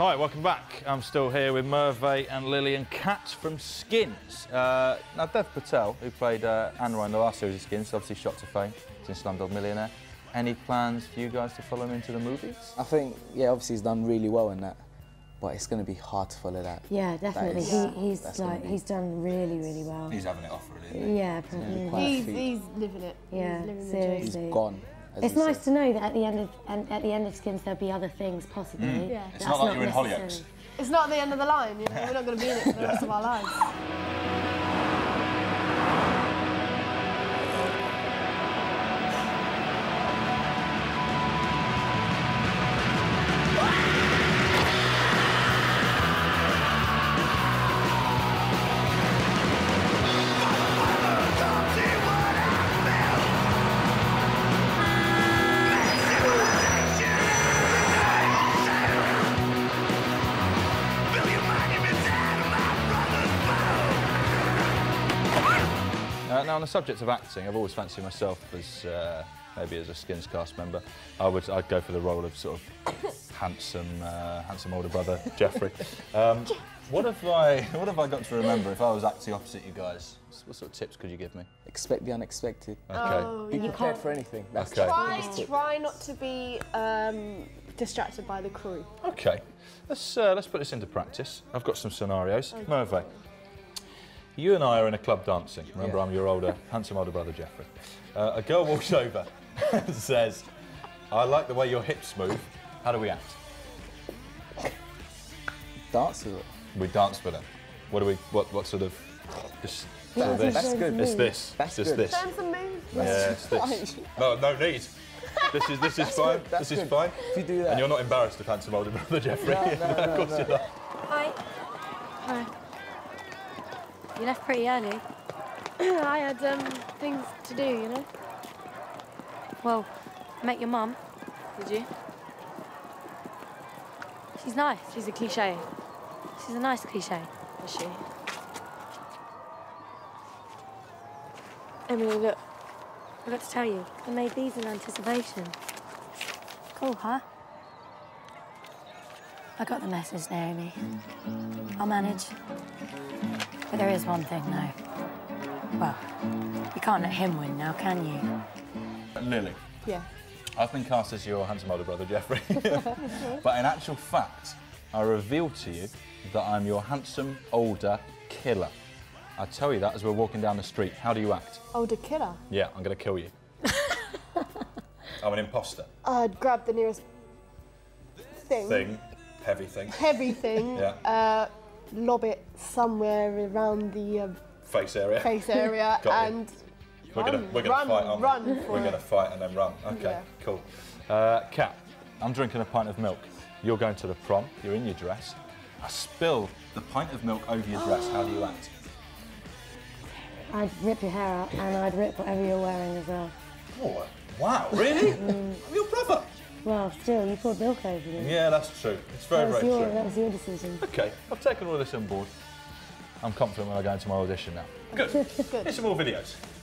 Hi, welcome back. I'm still here with Merv and Lily and Kat from Skins. Now, Dev Patel, who played Anwar in the last series of Skins, obviously shot to fame. He's in Slumdog Millionaire. Any plans for you guys to follow him into the movies? I think, yeah, obviously he's done really well in that, but it's going to be hard to follow that. Yeah, definitely. He's done really, really well. He's having it off, really, isn't he? Yeah, probably. He's living it. Yeah, he's living seriously. He's gone. It's nice to know that at the end of Skins there'll be other things possibly. Yeah. It's not like you're in Hollyoaks. It's not the end of the line, you know. We're not going to be in it for the rest of our lives. Now, on the subject of acting, I've always fancied myself as maybe as a Skins cast member. I'd go for the role of sort of handsome older brother Jeffrey. What have I got to remember if I was acting opposite you guys? What sort of tips could you give me? Expect the unexpected. Okay. Oh, Be prepared for anything. That's okay. Try not to be distracted by the crew. Okay. Let's put this into practice. I've got some scenarios. Okay. Merv, you and I are in a club dancing. Remember, I'm your handsome older brother, Jeffrey. A girl walks over and says, "I like the way your hips move." How do we act? Dance with it. We dance with her. What sort of? Just Yeah, sort of this. That's good. It's this. That's just good. this. Turn some moves. Yeah, it's this. No need. This is fine. This is fine. If you do that. And you're not embarrassed of handsome older brother, Jeffrey. No, of course you're not. Hi. Hi. You left pretty early. I had things to do, you know. Well, met your mum. Did you? She's nice. She's a cliche. She's a nice cliche. Is she? Emily, look. I got to tell you, I made these in anticipation. Cool, huh? I got the message there, Amy. I'll manage. But there is one thing, though. Well, you can't let him win now, can you? Lily. Yeah. I've been cast as your handsome older brother, Jeffrey. But in actual fact, I reveal to you that I'm your handsome older killer. I tell you that as we're walking down the street. How do you act? Older killer. Yeah, I'm going to kill you. I'm an imposter. I'd grab the nearest thing. Heavy thing. Heavy thing. Yeah. Lob it somewhere around the Face area. And we're gonna fight, aren't we? Run for We're it. gonna fight and then run. Okay, Yeah. cool. Kat, I'm drinking a pint of milk. You're going to the prom. You're in your dress. I spill the pint of milk over your dress. How do you act? I'd rip your hair out and I'd rip whatever you're wearing as well. Oh, wow, really? I'm your brother. Well, still, you poured milk over me. Yeah, that's true. It's very, very true. That was your decision. Okay, I've taken all this on board. I'm confident when I go into my audition now. Good. Here's some more videos.